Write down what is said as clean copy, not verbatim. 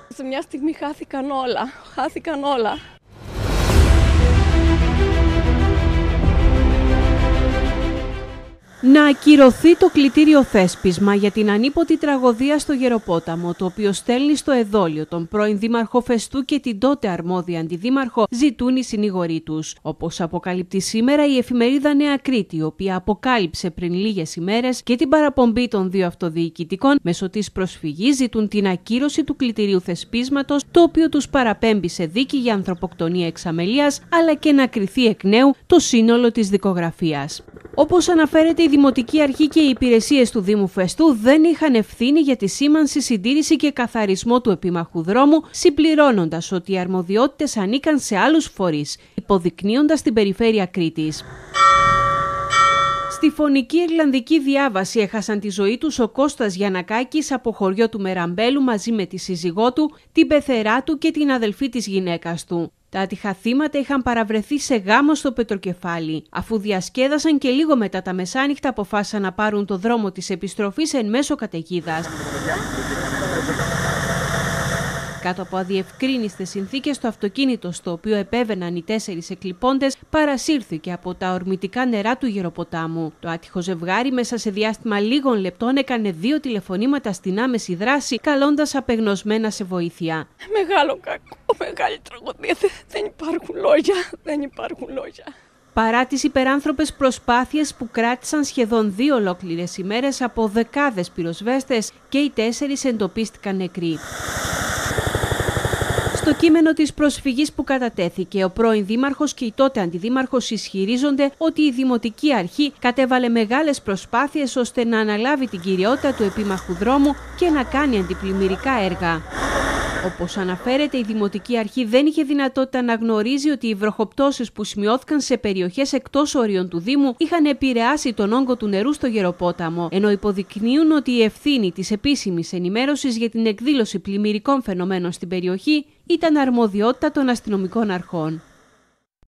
Σε μια στιγμή χάθηκαν όλα. Να ακυρωθεί το κλητήριο θέσπισμα για την ανίποτη τραγωδία στο Γεροπόταμο, το οποίο στέλνει στο εδόλιο τον πρώην δήμαρχο Φεστού και την τότε αρμόδια αντιδήμαρχο, ζητούν οι συνήγοροι τους. Όπως αποκαλύπτει σήμερα η εφημερίδα Νέα Κρήτη, η οποία αποκάλυψε πριν λίγες ημέρες και την παραπομπή των δύο αυτοδιοικητικών, μέσω της προσφυγής ζητούν την ακύρωση του κλητηρίου θεσπίσματος, το οποίο τους παραπέμπει σε δίκη για ανθρωποκτονία εξ αμελίας, αλλά και να κριθεί εκ νέου το σύνολο της δικογραφίας. Όπως αναφέρεται, η Δημοτική Αρχή και οι υπηρεσίες του Δήμου Φεστού δεν είχαν ευθύνη για τη σήμανση, συντήρηση και καθαρισμό του επίμαχου δρόμου, συμπληρώνοντας ότι οι αρμοδιότητες ανήκαν σε άλλους φορείς, υποδεικνύοντας την περιφέρεια Κρήτης. Στη φωνική ιρλανδική διάβαση έχασαν τη ζωή τους ο Κώστας Γιαννακάκης από χωριό του Μεραμπέλου μαζί με τη σύζυγό του, την πεθερά του και την αδελφή της γυναίκας του. Τα άτυχα θύματα είχαν παραβρεθεί σε γάμο στο Πετροκεφάλι. Αφού διασκέδασαν και λίγο μετά τα μεσάνυχτα αποφάσισαν να πάρουν το δρόμο της επιστροφής εν μέσω καταιγίδας. Κάτω από αδιευκρίνιστες συνθήκες, το αυτοκίνητο στο οποίο επέβαιναν οι 4 εκλειπώντες παρασύρθηκε από τα ορμητικά νερά του Γεροποτάμου. Το άτυχο ζευγάρι μέσα σε διάστημα λίγων λεπτών έκανε 2 τηλεφωνήματα στην άμεση δράση, καλώντας απεγνωσμένα σε βοήθεια. Μεγάλο κακό, μεγάλη τραγωδία. Δεν υπάρχουν λόγια. Παρά τις υπεράνθρωπες προσπάθειες που κράτησαν σχεδόν 2 ολόκληρες ημέρες από δεκάδες πυροσβέστες, και οι 4 εντοπίστηκαν νεκροί. Στο κείμενο της προσφυγής που κατατέθηκε, ο πρώην δήμαρχος και η τότε αντιδήμαρχος ισχυρίζονται ότι η Δημοτική Αρχή κατέβαλε μεγάλες προσπάθειες ώστε να αναλάβει την κυριότητα του επίμαχου δρόμου και να κάνει αντιπλημμυρικά έργα. Όπως αναφέρεται, η Δημοτική Αρχή δεν είχε δυνατότητα να γνωρίζει ότι οι βροχοπτώσεις που σημειώθηκαν σε περιοχές εκτός όριων του Δήμου είχαν επηρεάσει τον όγκο του νερού στο Γεροπόταμο, ενώ υποδεικνύουν ότι η ευθύνη της επίσημης ενημέρωσης για την εκδήλωση πλημμυρικών φαινομένων στην περιοχή ήταν αρμοδιότητα των αστυνομικών αρχών.